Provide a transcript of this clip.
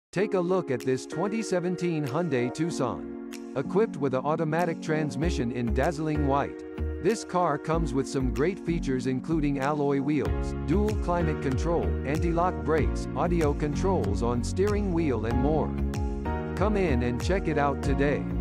Take a look at this 2017 Hyundai Tucson. Equipped with an automatic transmission in dazzling white, this car comes with some great features including alloy wheels, dual climate control, anti-lock brakes, audio controls on steering wheel and more. Come in and check it out today.